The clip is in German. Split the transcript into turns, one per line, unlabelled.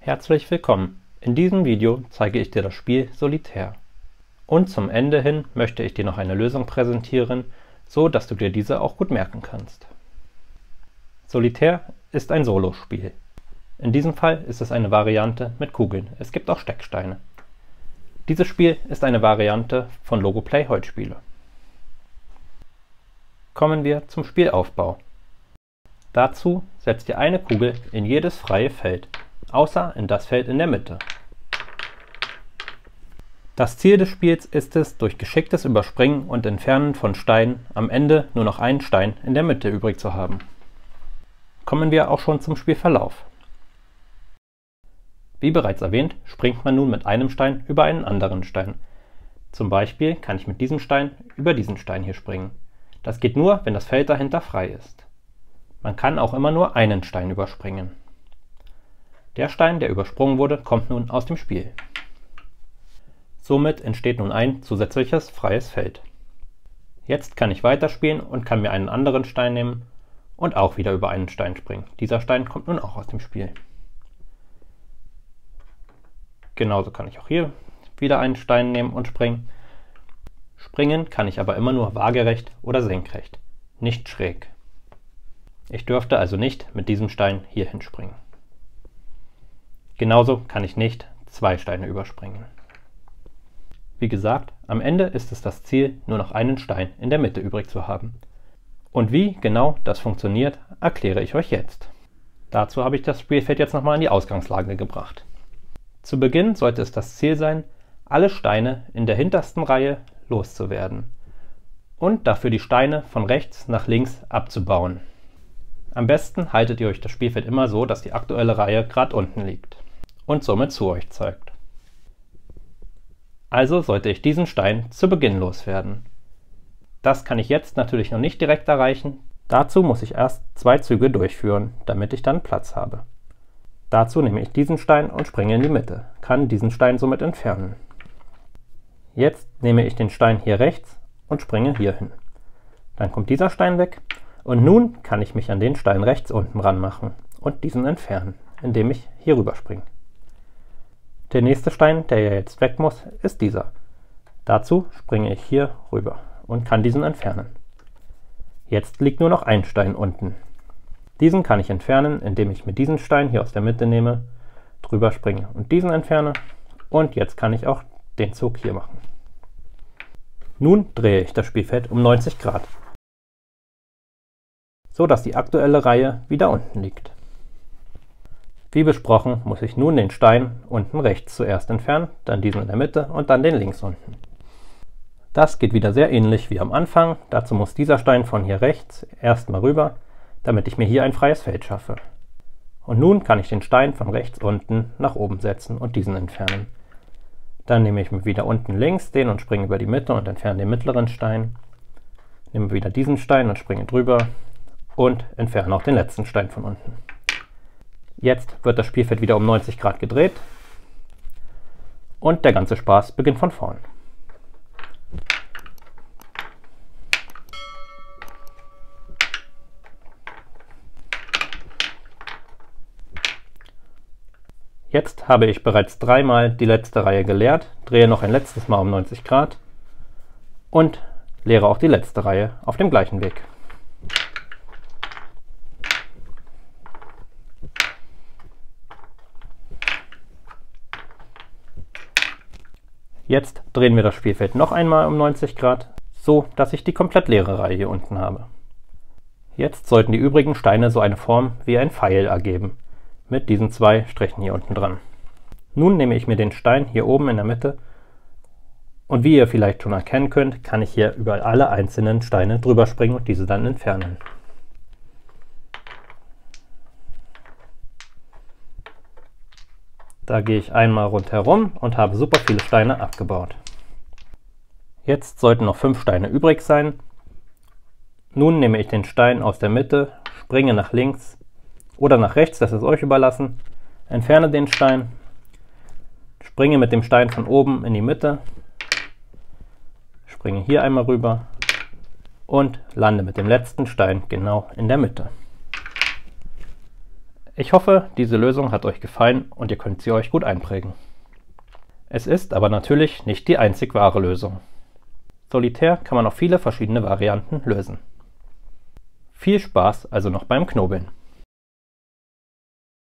Herzlich willkommen! In diesem Video zeige ich dir das Spiel Solitär. Und zum Ende hin möchte ich dir noch eine Lösung präsentieren, so dass du dir diese auch gut merken kannst. Solitär ist ein Solospiel. In diesem Fall ist es eine Variante mit Kugeln. Es gibt auch Stecksteine. Dieses Spiel ist eine Variante von Logoplay Holzspiele. Kommen wir zum Spielaufbau. Dazu setzt ihr eine Kugel in jedes freie Feld, außer in das Feld in der Mitte. Das Ziel des Spiels ist es, durch geschicktes Überspringen und Entfernen von Steinen am Ende nur noch einen Stein in der Mitte übrig zu haben. Kommen wir auch schon zum Spielverlauf. Wie bereits erwähnt, springt man nun mit einem Stein über einen anderen Stein. Zum Beispiel kann ich mit diesem Stein über diesen Stein hier springen. Das geht nur, wenn das Feld dahinter frei ist. Man kann auch immer nur einen Stein überspringen. Der Stein, der übersprungen wurde, kommt nun aus dem Spiel. Somit entsteht nun ein zusätzliches freies Feld. Jetzt kann ich weiterspielen und kann mir einen anderen Stein nehmen und auch wieder über einen Stein springen. Dieser Stein kommt nun auch aus dem Spiel. Genauso kann ich auch hier wieder einen Stein nehmen und springen. Springen kann ich aber immer nur waagerecht oder senkrecht, nicht schräg. Ich dürfte also nicht mit diesem Stein hier hinspringen. Genauso kann ich nicht zwei Steine überspringen. Wie gesagt, am Ende ist es das Ziel, nur noch einen Stein in der Mitte übrig zu haben. Und wie genau das funktioniert, erkläre ich euch jetzt. Dazu habe ich das Spielfeld jetzt nochmal in die Ausgangslage gebracht. Zu Beginn sollte es das Ziel sein, alle Steine in der hintersten Reihe loszuwerden und dafür die Steine von rechts nach links abzubauen. Am besten haltet ihr euch das Spielfeld immer so, dass die aktuelle Reihe gerade unten liegt und somit zu euch zeigt. Also sollte ich diesen Stein zu Beginn loswerden. Das kann ich jetzt natürlich noch nicht direkt erreichen. Dazu muss ich erst 2 Züge durchführen, damit ich dann Platz habe. Dazu nehme ich diesen Stein und springe in die Mitte, kann diesen Stein somit entfernen. Jetzt nehme ich den Stein hier rechts und springe hier hin. Dann kommt dieser Stein weg. Und nun kann ich mich an den Stein rechts unten ranmachen und diesen entfernen, indem ich hier rüber springe. Der nächste Stein, der ja jetzt weg muss, ist dieser. Dazu springe ich hier rüber und kann diesen entfernen. Jetzt liegt nur noch ein Stein unten. Diesen kann ich entfernen, indem ich mit diesem Stein hier aus der Mitte nehme, drüber springe und diesen entferne. Und jetzt kann ich auch den Zug hier machen. Nun drehe ich das Spielfeld um 90 Grad. So dass die aktuelle Reihe wieder unten liegt. Wie besprochen muss ich nun den Stein unten rechts zuerst entfernen, dann diesen in der Mitte und dann den links unten. Das geht wieder sehr ähnlich wie am Anfang. Dazu muss dieser Stein von hier rechts erstmal rüber, damit ich mir hier ein freies Feld schaffe. Und nun kann ich den Stein von rechts unten nach oben setzen und diesen entfernen. Dann nehme ich mir wieder unten links den und springe über die Mitte und entferne den mittleren Stein. Nehme wieder diesen Stein und springe drüber und entferne auch den letzten Stein von unten. Jetzt wird das Spielfeld wieder um 90 Grad gedreht und der ganze Spaß beginnt von vorn. Jetzt habe ich bereits 3-mal die letzte Reihe geleert, drehe noch ein letztes Mal um 90 Grad und leere auch die letzte Reihe auf dem gleichen Weg. Jetzt drehen wir das Spielfeld noch einmal um 90 Grad, so dass ich die komplett leere Reihe hier unten habe. Jetzt sollten die übrigen Steine so eine Form wie ein Pfeil ergeben, mit diesen 2 Strichen hier unten dran. Nun nehme ich mir den Stein hier oben in der Mitte und wie ihr vielleicht schon erkennen könnt, kann ich hier über alle einzelnen Steine drüber springen und diese dann entfernen. Da gehe ich einmal rundherum und habe super viele Steine abgebaut. Jetzt sollten noch 5 Steine übrig sein. Nun nehme ich den Stein aus der Mitte, springe nach links oder nach rechts, das ist euch überlassen, entferne den Stein, springe mit dem Stein von oben in die Mitte, springe hier einmal rüber und lande mit dem letzten Stein genau in der Mitte. Ich hoffe, diese Lösung hat euch gefallen und ihr könnt sie euch gut einprägen. Es ist aber natürlich nicht die einzig wahre Lösung. Solitär kann man auf viele verschiedene Varianten lösen. Viel Spaß also noch beim Knobeln!